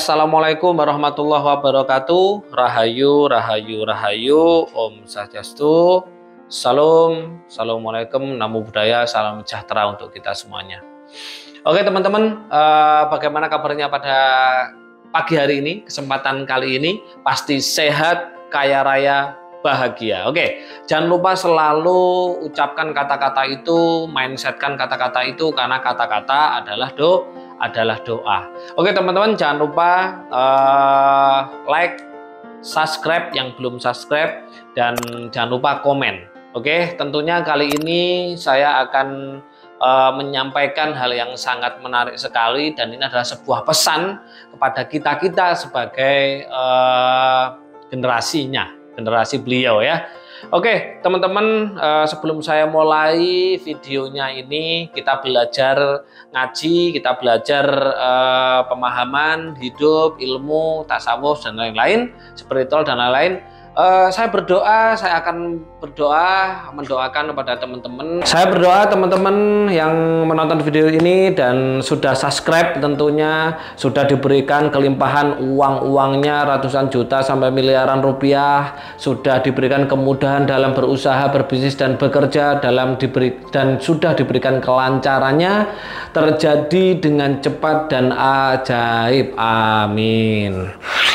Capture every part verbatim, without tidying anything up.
Assalamualaikum warahmatullahi wabarakatuh. Rahayu, rahayu, rahayu. Om Swastiastu. Salam, assalamualaikum, namo buddhaya, salam sejahtera untuk kita semuanya. Oke teman-teman, eh, bagaimana kabarnya pada pagi hari ini? Kesempatan kali ini pasti sehat, kaya raya, bahagia. Oke, jangan lupa selalu ucapkan kata-kata itu, mindsetkan kata-kata itu, karena kata-kata adalah do adalah doa. Oke teman-teman, jangan lupa uh, like, subscribe yang belum subscribe, dan jangan lupa komen. Oke, tentunya kali ini saya akan uh, menyampaikan hal yang sangat menarik sekali, dan ini adalah sebuah pesan kepada kita-kita sebagai uh, generasinya, generasi beliau ya. Oke teman-teman, uh, sebelum saya mulai videonya ini, kita belajar ngaji, kita belajar uh, pemahaman hidup, ilmu, tasawuf dan lain-lain, spiritual dan lain-lain. Uh, saya berdoa, saya akan berdoa, mendoakan kepada teman-teman. Saya berdoa teman-teman yang menonton video ini dan sudah subscribe, tentunya sudah diberikan kelimpahan uang-uangnya ratusan juta sampai miliaran rupiah, sudah diberikan kemudahan dalam berusaha, berbisnis dan bekerja, dalam diberi dan sudah diberikan kelancarannya terjadi dengan cepat dan ajaib. Amin.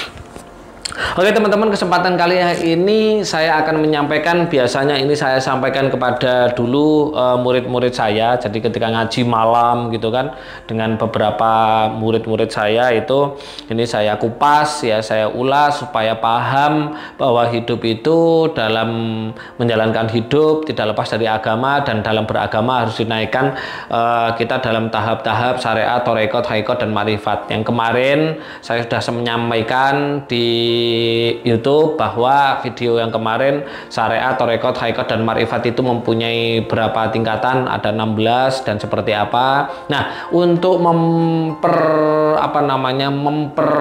Oke teman-teman, kesempatan kali ini saya akan menyampaikan, biasanya ini saya sampaikan kepada dulu murid-murid uh, saya. Jadi ketika ngaji malam gitu kan, dengan beberapa murid-murid saya itu, ini saya kupas ya, saya ulas supaya paham bahwa hidup itu dalam menjalankan hidup tidak lepas dari agama, dan dalam beragama harus dinaikkan uh, kita dalam tahap-tahap syariat, torekot, haikot dan marifat. Yang kemarin saya sudah menyampaikan di YouTube bahwa video yang kemarin syariat, torekot, haikot dan marifat itu mempunyai berapa tingkatan, ada enam belas dan seperti apa. Nah, untuk memper apa namanya memper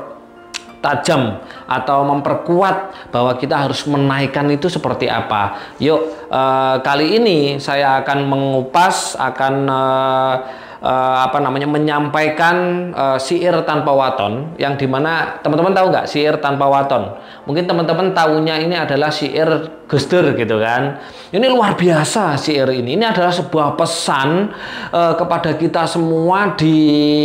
tajam atau memperkuat bahwa kita harus menaikkan itu seperti apa. Yuk, eh, kali ini saya akan mengupas, akan eh, Uh, apa namanya menyampaikan uh, syair tanpa waton, yang dimana teman-teman tahu nggak syair tanpa waton? Mungkin teman-teman tahunya ini adalah syair Gus Dur gitu kan. Ini luar biasa syair ini. Ini adalah sebuah pesan uh, kepada kita semua di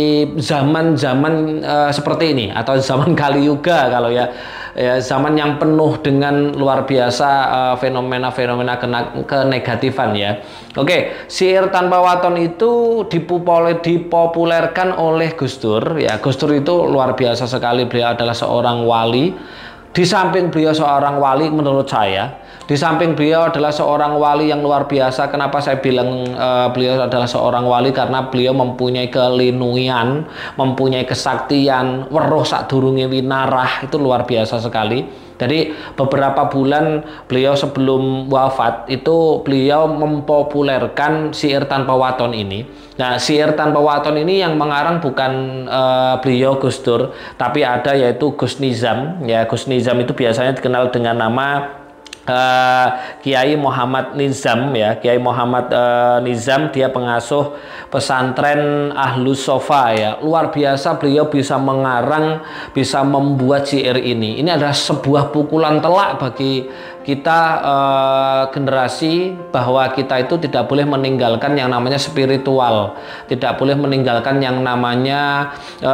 zaman-zaman uh, seperti ini, atau zaman Kali Yuga kalau ya, ya zaman yang penuh dengan luar biasa fenomena-fenomena uh, kenegatifan ya. Oke, syair tanpa waton itu dipupo dipopulerkan oleh Gus Dur ya. Gus Dur itu luar biasa sekali, beliau adalah seorang wali. Di samping beliau seorang wali menurut saya, di samping beliau adalah seorang wali yang luar biasa. Kenapa saya bilang uh, beliau adalah seorang wali? Karena beliau mempunyai kelinungan, mempunyai kesaktian, weruh sadurunge winarah, itu luar biasa sekali. Jadi beberapa bulan beliau sebelum wafat itu beliau mempopulerkan syair tanpa waton ini. Nah, syair tanpa waton ini yang mengarang bukan uh, beliau Gus Dur, tapi ada yaitu Gus Nizam. Ya, Gus Nizam itu biasanya dikenal dengan nama Uh, Kiai Muhammad Nizam ya. Kiai Muhammad uh, Nizam, dia pengasuh pesantren Ahlus Sofa ya. Luar biasa beliau bisa mengarang, bisa membuat syair ini. Ini adalah sebuah pukulan telak bagi kita uh, generasi, bahwa kita itu tidak boleh meninggalkan yang namanya spiritual, tidak boleh meninggalkan yang namanya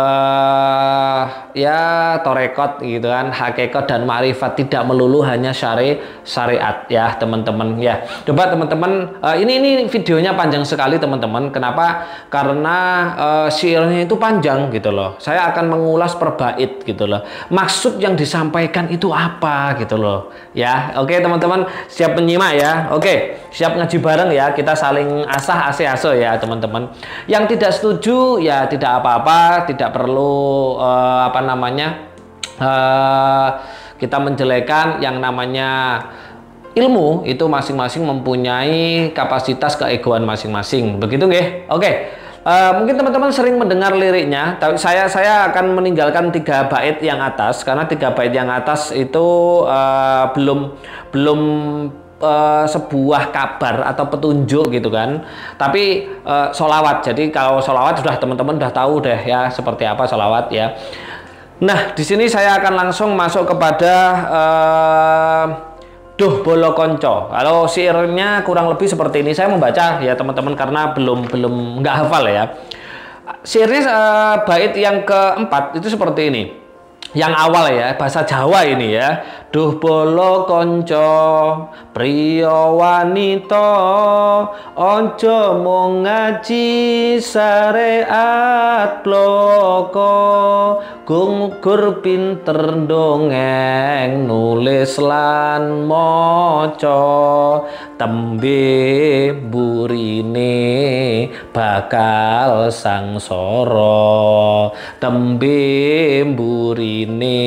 uh, ya torekot gitu kan, hakikat dan marifat, tidak melulu hanya syari syariat ya teman-teman ya. Coba teman-teman, uh, ini ini videonya panjang sekali teman-teman. Kenapa? Karena uh, syairnya itu panjang gitu loh. Saya akan mengulas per bait gitu loh. Maksud yang disampaikan itu apa gitu loh ya. Oke teman-teman, siap menyimak ya. Oke, siap ngaji bareng ya. Kita saling asah ase aso ya teman-teman. Yang tidak setuju ya tidak apa-apa, tidak perlu uh, apa namanya uh, kita menjelekan. Yang namanya ilmu itu masing-masing mempunyai kapasitas keegoan masing-masing. Begitu nggih? Oke. Uh, mungkin teman-teman sering mendengar liriknya, tapi saya saya akan meninggalkan tiga bait yang atas, karena tiga bait yang atas itu uh, belum belum uh, sebuah kabar atau petunjuk gitu kan, tapi uh, solawat. Jadi kalau solawat sudah teman-teman sudah tahu deh ya seperti apa solawat ya. Nah, di sini saya akan langsung masuk kepada uh, Duh Bolo Konco. Kalau syairnya kurang lebih seperti ini. Saya membaca ya teman-teman karena belum belum nggak hafal ya. Syairnya uh, bait yang keempat itu seperti ini. Yang awal ya, bahasa Jawa ini ya. Duh bolo konco priya wanita, ojo mung ngaji syariat bloko, gugur pinter dongeng nulis lan maca, tembe burine bakal sangsara, tembe burine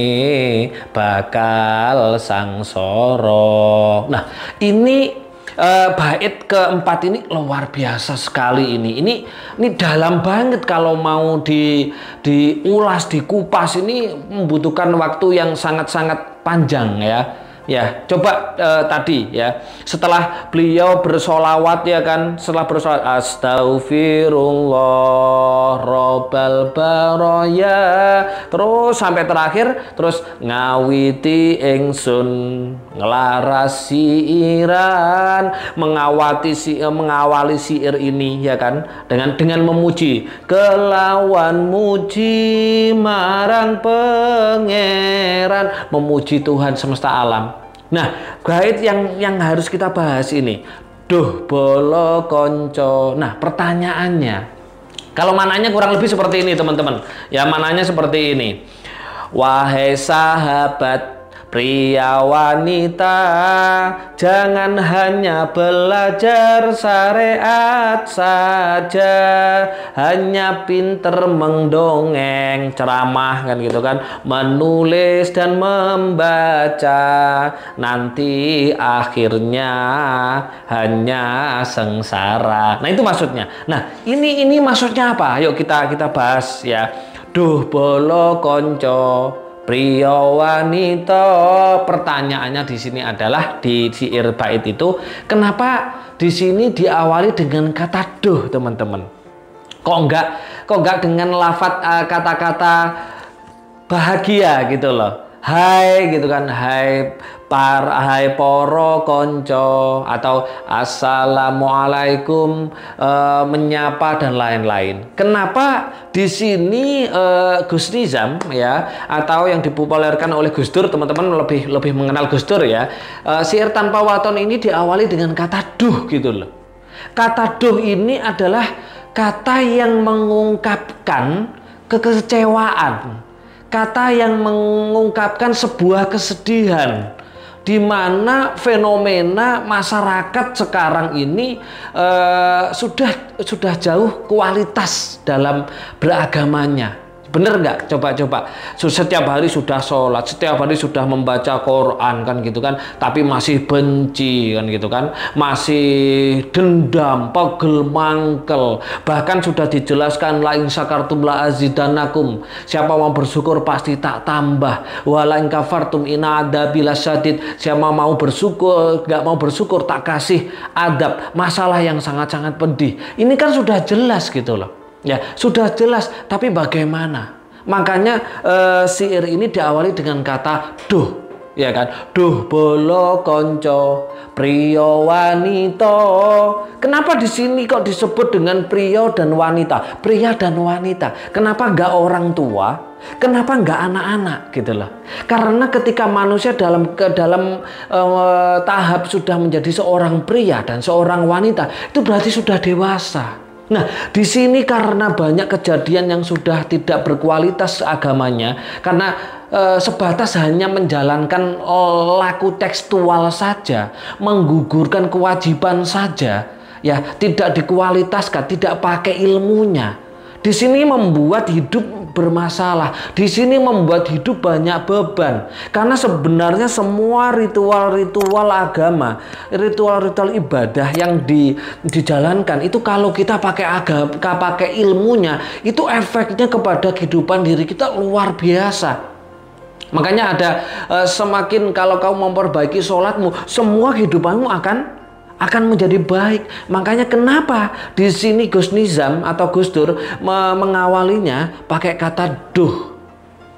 bakal sangsara. Nah, ini uh, bait keempat ini luar biasa sekali ini. Ini ini dalam banget kalau mau di diulas, dikupas ini membutuhkan waktu yang sangat-sangat panjang ya. Ya, coba uh, tadi ya, setelah beliau bersolawat ya kan, setelah bersolawat astaghfirullah robbal baraya, terus sampai terakhir, terus ngawiti ingsun ngelarasi iran, mengawati si, uh, mengawali syair ini ya kan, dengan dengan memuji kelawan muji marang pangeran, memuji Tuhan semesta alam. Nah, bait yang yang harus kita bahas ini, duh bolo konco. Nah, pertanyaannya, kalau mananya kurang lebih seperti ini teman-teman. Ya, mananya seperti ini. Wahai sahabat pria wanita, jangan hanya belajar syariat saja, hanya pinter mendongeng, ceramah kan gitu kan, menulis dan membaca, nanti akhirnya hanya sengsara. Nah, itu maksudnya. Nah, ini ini maksudnya apa? Yuk kita kita bahas ya. Duh bolo konco pria wanita. Pertanyaannya di sini adalah di syair bait itu, kenapa di sini diawali dengan kata duh, teman-teman? Kok enggak kok enggak dengan lafadz uh, kata-kata bahagia gitu loh. Hai gitu kan, hai par hai poro konco, atau assalamualaikum, e, menyapa dan lain-lain. Kenapa di sini e, Gus Nizam ya, atau yang dipopulerkan oleh Gus Dur, teman-teman lebih lebih mengenal Gus Dur ya, e, syair tanpa waton ini diawali dengan kata duh gitu loh. Kata duh ini adalah kata yang mengungkapkan kekecewaan, kata yang mengungkapkan sebuah kesedihan, di mana fenomena masyarakat sekarang ini uh, sudah sudah jauh kualitas dalam beragamanya. Bener nggak? Coba-coba. Setiap hari sudah sholat, setiap hari sudah membaca Quran kan gitu kan, tapi masih benci kan gitu kan, masih dendam, pegel, mangkel. Bahkan sudah dijelaskan la in syakartum la azidanakum. Siapa mau bersyukur pasti tak tambah. Wa la in kafartum inna adzabi lasyadid. Siapa mau bersyukur, nggak mau bersyukur tak kasih adab. Masalah yang sangat-sangat pedih. Ini kan sudah jelas gitu loh. Ya, sudah jelas, tapi bagaimana? Makanya uh, syair ini diawali dengan kata duh, ya kan? Duh bolo konco pria wanita. Kenapa di sini kok disebut dengan pria dan wanita? Pria dan wanita. Kenapa enggak orang tua? Kenapa enggak anak-anak gitu loh? Karena ketika manusia dalam ke dalam uh, tahap sudah menjadi seorang pria dan seorang wanita, itu berarti sudah dewasa. Nah, di sini karena banyak kejadian yang sudah tidak berkualitas agamanya, karena e, sebatas hanya menjalankan oh, laku tekstual saja, menggugurkan kewajiban saja, ya tidak dikualitaskan, tidak pakai ilmunya. Di sini membuat hidup bermasalah. Di sini membuat hidup banyak beban. Karena sebenarnya semua ritual-ritual agama, ritual-ritual ibadah yang di, dijalankan itu kalau kita pakai agama, pakai ilmunya, itu efeknya kepada kehidupan diri kita luar biasa. Makanya ada uh, semakin kalau kamu memperbaiki sholatmu, semua kehidupanmu akan akan menjadi baik. Makanya kenapa di sini Gus Nizam atau Gus Dur me mengawalinya pakai kata duh.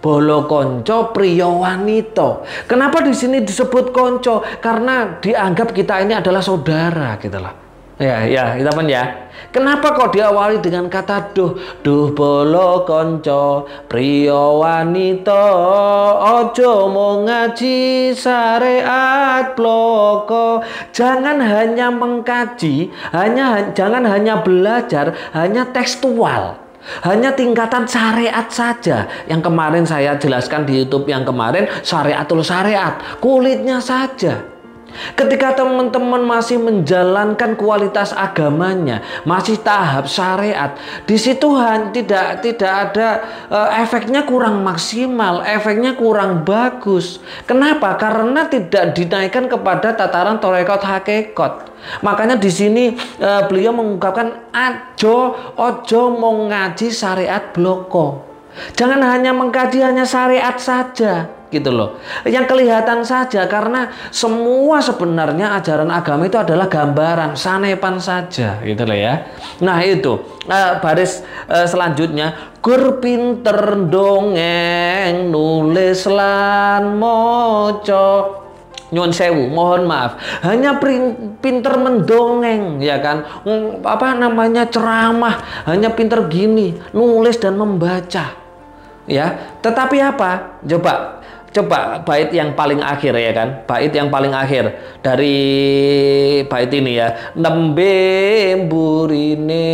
bolo konco priyo wanito. Kenapa di sini disebut konco? Karena dianggap kita ini adalah saudara gitu lah. Ya, ya, kita pun ya. Kenapa kok diawali dengan kata duh? Duh bolo konco priyo wanito, ojo mau ngaji syariat bloko. Jangan hanya mengkaji, hanya jangan hanya belajar, hanya tekstual. Hanya tingkatan syariat saja. Yang kemarin saya jelaskan di YouTube yang kemarin, syariatul syariat, kulitnya saja. Ketika teman-teman masih menjalankan kualitas agamanya, masih tahap syariat, di situ tidak tidak ada uh, efeknya kurang maksimal, efeknya kurang bagus. Kenapa? Karena tidak dinaikkan kepada tataran torekot hakekot. Makanya di sini uh, beliau mengungkapkan ajo ojo mau ngaji syariat bloko. Jangan hanya mengkaji hanya syariat saja. Gitu loh, yang kelihatan saja, karena semua sebenarnya ajaran agama itu adalah gambaran, sanepan saja, gitu loh ya. Nah itu uh, baris uh, selanjutnya, gur pinter dongeng nulis lan moco. Nyuwun sewu, mohon maaf, hanya pinter mendongeng, ya kan, apa namanya ceramah, hanya pinter gini, nulis dan membaca, ya. Tetapi apa? Coba. Coba bait yang paling akhir ya kan, bait yang paling akhir dari bait ini ya, nembe burine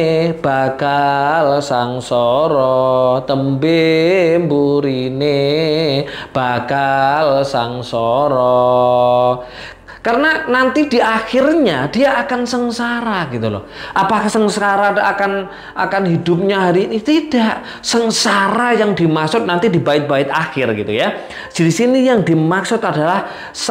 bakal sangsara, tembe burine bakal sangsara. Karena nanti di akhirnya dia akan sengsara gitu loh. Apakah sengsara akan akan hidupnya hari ini? Tidak. Sengsara yang dimaksud nanti di bait-bait akhir gitu ya. Di sini yang dimaksud adalah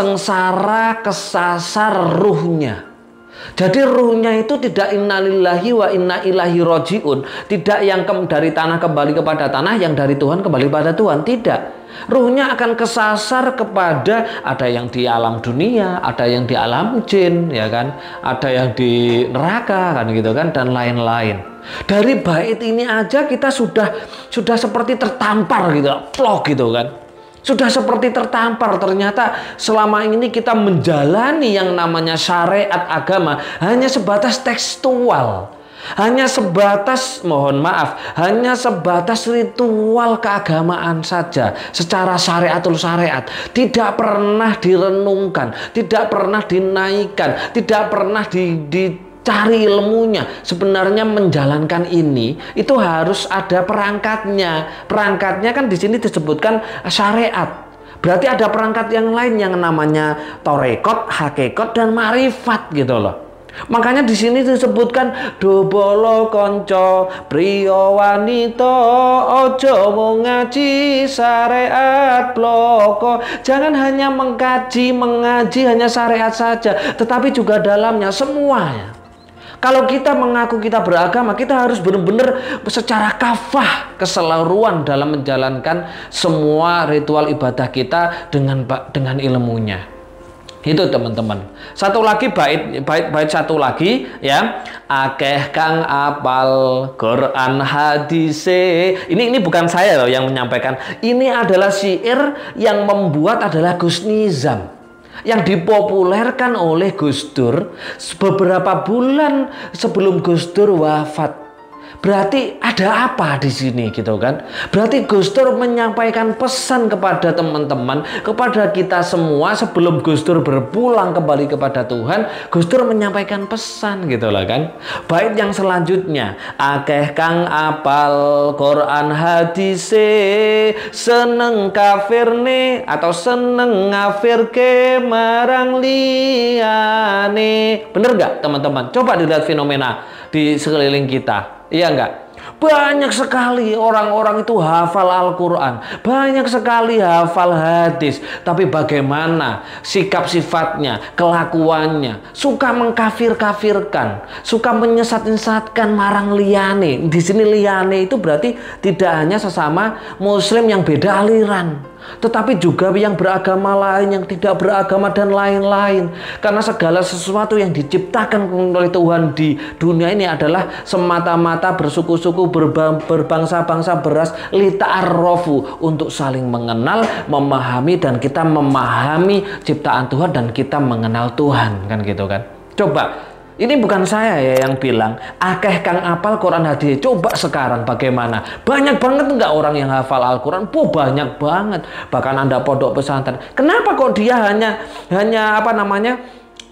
sengsara kesasar ruhnya. Jadi ruhnya itu tidak innalillahi wa inna ilaihi rojiun. Tidak yang dari tanah kembali kepada tanah, yang dari Tuhan kembali kepada Tuhan. Tidak. Ruhnya akan kesasar kepada, ada yang di alam dunia, ada yang di alam jin, ya kan, ada yang di neraka kan gitu kan, dan lain-lain. Dari bait ini aja kita sudah sudah seperti tertampar gitu, plok gitu kan. Sudah seperti tertampar. Ternyata selama ini kita menjalani yang namanya syariat agama hanya sebatas tekstual. Hanya sebatas, mohon maaf, hanya sebatas ritual keagamaan saja secara syariatul syariat. Tidak pernah direnungkan, tidak pernah dinaikkan, tidak pernah di, dicari ilmunya. Sebenarnya menjalankan ini itu harus ada perangkatnya. Perangkatnya kan di sini disebutkan syariat. Berarti ada perangkat yang lain yang namanya torekot, hakekot, dan marifat gitu loh. Makanya di sini disebutkan dobolo konco priyo wanito ojo mau ngaji syariat bloko. Jangan hanya mengkaji, mengaji hanya syariat saja, tetapi juga dalamnya semuanya. Kalau kita mengaku kita beragama, kita harus benar-benar secara kafah, keseluruhan dalam menjalankan semua ritual ibadah kita dengan dengan ilmunya. Itu teman-teman. Satu lagi bait bait bait satu lagi ya. Akeh kang apal Quran hadise. Ini ini bukan saya loh yang menyampaikan. Ini adalah syair yang membuat adalah Gus Nizam, yang dipopulerkan oleh Gus Dur beberapa bulan sebelum Gus Dur wafat. Berarti ada apa di sini gitu kan? Berarti Gus Dur menyampaikan pesan kepada teman-teman, kepada kita semua sebelum Gus Dur berpulang kembali kepada Tuhan. Gus Dur menyampaikan pesan gitu lah kan. Bait yang selanjutnya, akeh kang apal Quran hadise seneng kafirne atau seneng ngafirke marang liyane. Bener gak teman-teman? Coba dilihat fenomena di sekeliling kita. Iya enggak? Banyak sekali orang-orang itu hafal Al-Quran, banyak sekali hafal hadis, tapi bagaimana sikap sifatnya, kelakuannya, suka mengkafir-kafirkan, suka menyesat-nyesatkan marang liyane. Di sini liyane itu berarti tidak hanya sesama muslim yang beda aliran, tetapi juga yang beragama lain, yang tidak beragama, dan lain-lain. Karena segala sesuatu yang diciptakan oleh Tuhan di dunia ini adalah semata-mata bersuku-suku, berbangsa-bangsa, beras, lita'arrofu, untuk saling mengenal, memahami, dan kita memahami ciptaan Tuhan dan kita mengenal Tuhan, kan gitu kan. Coba, ini bukan saya ya yang bilang, akeh kang apal Quran hadis. Coba sekarang bagaimana? Banyak banget enggak orang yang hafal Al-Quran? Oh, banyak banget. Bahkan Anda pondok pesantren. Kenapa kok dia hanya hanya apa namanya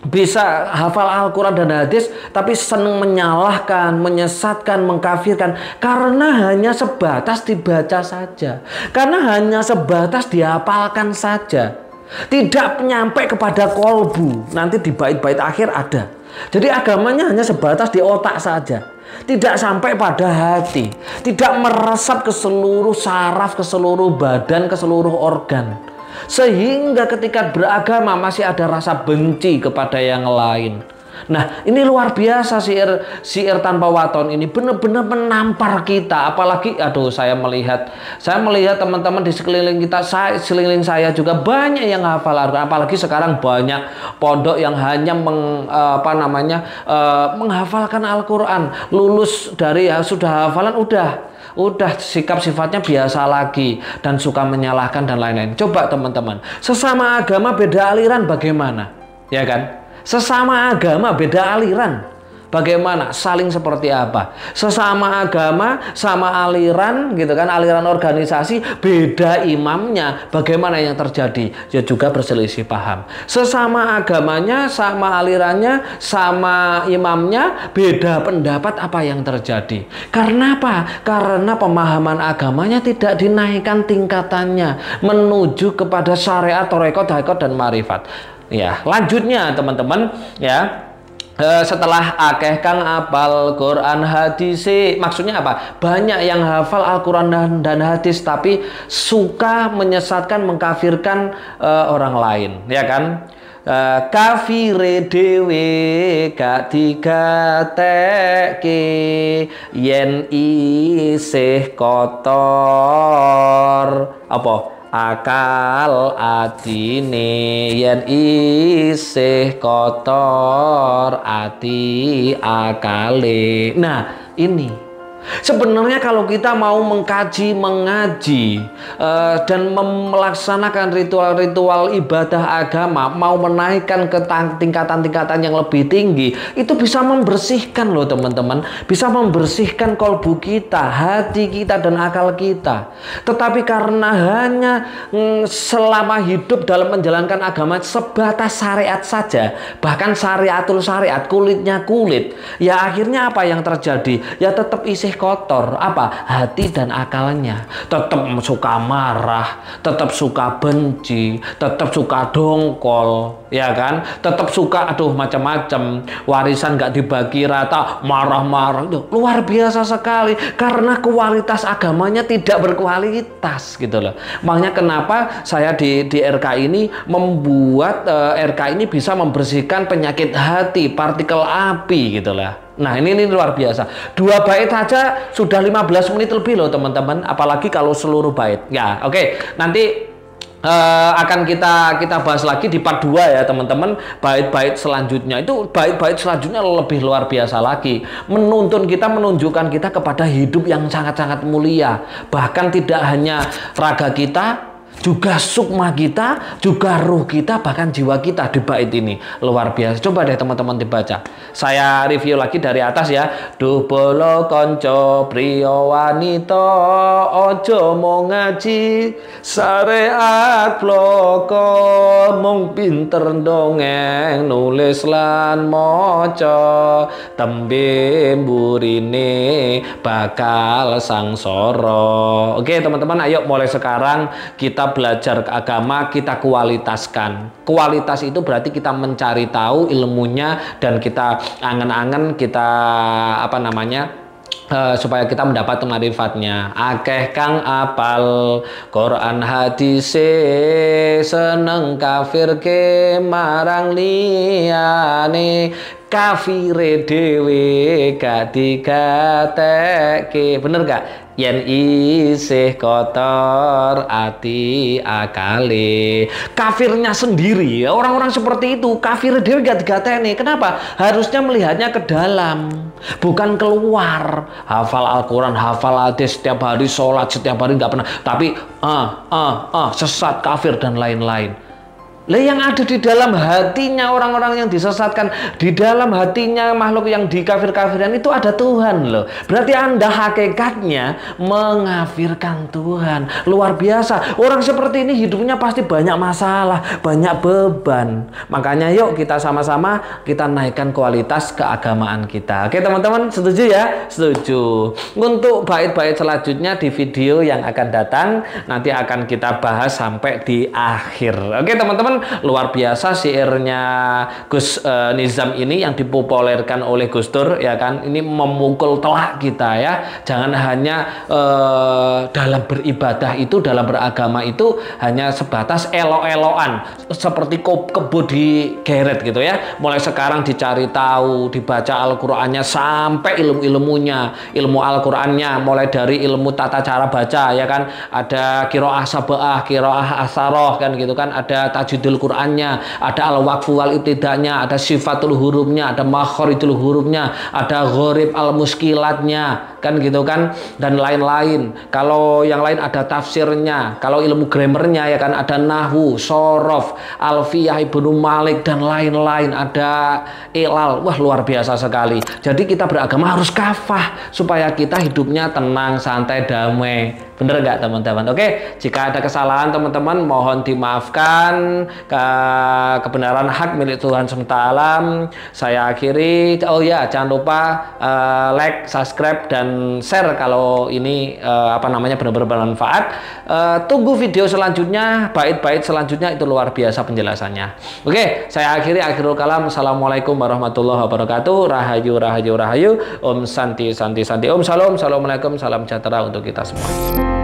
bisa hafal Al-Quran dan hadis, tapi senang menyalahkan, menyesatkan, mengkafirkan? Karena hanya sebatas dibaca saja. Karena hanya sebatas dihafalkan saja. Tidak nyampe kepada kolbu. Nanti di bait-bait akhir ada. Jadi agamanya hanya sebatas di otak saja, tidak sampai pada hati, tidak meresap ke seluruh saraf, ke seluruh badan, ke seluruh organ. Sehingga ketika beragama masih ada rasa benci kepada yang lain. Nah, ini luar biasa syair syair tanpa waton ini benar-benar menampar kita. Apalagi aduh, saya melihat saya melihat teman-teman di sekeliling kita, saya, sekeliling saya juga banyak yang hafal Al-Quran. Apalagi sekarang banyak pondok yang hanya meng, apa namanya uh, menghafalkan Al-Quran. Lulus dari ya, sudah hafalan udah udah sikap sifatnya biasa lagi dan suka menyalahkan dan lain-lain. Coba teman-teman, sesama agama beda aliran bagaimana? Ya kan? Sesama agama beda aliran, bagaimana? Saling seperti apa? Sesama agama sama aliran gitu kan, aliran organisasi beda imamnya, bagaimana yang terjadi? Ya juga berselisih paham. Sesama agamanya, sama alirannya, sama imamnya beda pendapat, apa yang terjadi? Karena apa? Karena pemahaman agamanya tidak dinaikkan tingkatannya menuju kepada syariat, thariqat, haqiqat, dan marifat. Ya, lanjutnya teman-teman ya, e, setelah akeh kang apal Quran hadis, maksudnya apa? Banyak yang hafal Al-Quran dan, dan hadis tapi suka menyesatkan, mengkafirkan e, orang lain, ya kan? E, kafire dewe gak digateke yen isih kotor apa? Akal atine yen isih kotor ati akale. Nah, ini sebenarnya kalau kita mau mengkaji, mengaji, uh, dan melaksanakan ritual-ritual ibadah agama, mau menaikkan ke tingkatan-tingkatan yang lebih tinggi, itu bisa membersihkan loh teman-teman, bisa membersihkan kolbu kita, hati kita, dan akal kita. Tetapi karena hanya mm, selama hidup dalam menjalankan agama sebatas syariat saja, bahkan syariatul syariat, kulitnya kulit, ya akhirnya apa yang terjadi? Ya tetap isi kotor, apa? Hati dan akalnya. Tetap suka marah, tetap suka benci, tetap suka dongkol, ya kan? Tetap suka aduh macam-macam, warisan gak dibagi rata, marah-marah. Luar biasa sekali karena kualitas agamanya tidak berkualitas gitu loh. Makanya kenapa saya di di R K ini membuat uh, R K ini bisa membersihkan penyakit hati, partikel api gitu lah. Nah ini, ini luar biasa. Dua bait saja sudah lima belas menit lebih loh teman-teman. Apalagi kalau seluruh bait. Ya oke, okay. Nanti uh, akan kita kita bahas lagi di part dua ya teman-teman. Bait-bait selanjutnya itu bait-bait selanjutnya lebih luar biasa lagi. Menuntun kita, menunjukkan kita kepada hidup yang sangat-sangat mulia. Bahkan tidak hanya raga kita, juga sukma kita, juga ruh kita, bahkan jiwa kita di bait ini. Luar biasa. Coba deh teman-teman dibaca. Saya review lagi dari atas ya. Duh bolo konco priyo wanita ojo mau ngaji syariat bloko mung pinter dongeng nulis lan moco tembe mburine bakal sangsara. Oke teman-teman, ayo mulai sekarang kita belajar agama, kita kualitaskan. Kualitas itu berarti kita mencari tahu ilmunya dan kita angen-angen, kita apa namanya Uh, supaya kita mendapat marifatnya. Akeh kang apal Quran hadise seneng kafir ke marang liyane kafire dhewe gak digateke. Bener gak? Yen isih kotor ati akale. Kafirnya sendiri, orang-orang seperti itu kafir dhewe gak digateni. Kenapa? Harusnya melihatnya ke dalam, bukan keluar. Hafal Al-Quran, hafal hadis, setiap hari sholat, setiap hari nggak pernah. Tapi ah ah ah sesat, kafir dan lain-lain. Lah yang ada di dalam hatinya orang-orang yang disesatkan, di dalam hatinya makhluk yang dikafir-kafirkan itu ada Tuhan loh. Berarti Anda hakikatnya mengafirkan Tuhan. Luar biasa. Orang seperti ini hidupnya pasti banyak masalah, banyak beban. Makanya yuk kita sama-sama kita naikkan kualitas keagamaan kita. Oke teman-teman, setuju ya? Setuju. Untuk bait-bait selanjutnya di video yang akan datang nanti akan kita bahas sampai di akhir. Oke teman-teman, luar biasa syairnya Gus uh, Nizam ini yang dipopulerkan oleh Gus Dur, ya kan, ini memukul telak kita ya. Jangan hanya uh, dalam beribadah itu, dalam beragama itu hanya sebatas elo-eloan seperti kebo di geret gitu ya. Mulai sekarang dicari tahu, dibaca Al-Qur'annya sampai ilmu-ilmunya, ilmu Al-Qur'annya, mulai dari ilmu tata cara baca ya kan, ada qiraah sab'ah, qiraah asaroh kan gitu kan, ada tajwid Qur'annya, ada al-waqfu wal ibtidanya, ada sifatul hurufnya, ada makharijul hurufnya, ada gharib al-muskilatnya kan gitu kan, dan lain-lain. Kalau yang lain ada tafsirnya, kalau ilmu grammarnya ya kan ada nahwu, sorof, alfiyah Ibnu Malik dan lain-lain, ada ilal. Wah luar biasa sekali. Jadi kita beragama harus kafah supaya kita hidupnya tenang, santai, damai. Bener nggak teman-teman? Oke, jika ada kesalahan teman-teman mohon dimaafkan. Ke kebenaran hak milik Tuhan semesta alam. Saya akhiri. Oh ya, jangan lupa uh, like, subscribe dan share kalau ini uh, apa namanya benar-benar bermanfaat. Uh, tunggu video selanjutnya, bait-bait selanjutnya itu luar biasa penjelasannya. Oke, saya akhiri. Akhirul kalam. Assalamualaikum warahmatullahi wabarakatuh. Rahayu, rahayu, rahayu. Om santi, santi, santi. Om salam. Assalamualaikum. Salam sejahtera untuk kita semua.